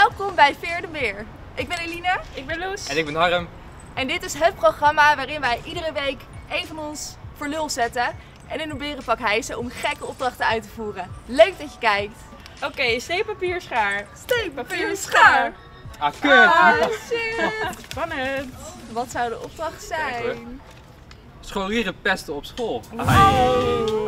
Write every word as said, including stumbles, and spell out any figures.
Welkom bij Veer de Beer. Ik ben Eline. Ik ben Loes. En ik ben Harm. En dit is het programma waarin wij iedere week een van ons voor lul zetten en in een berenpak hijsen om gekke opdrachten uit te voeren. Leuk dat je kijkt. Oké, okay, steekpapier, schaar. Steekpapier, schaar. Ah, kut! Ah, shit. Spannend. Wat zou de opdracht zijn? Scholieren pesten op school. Oh.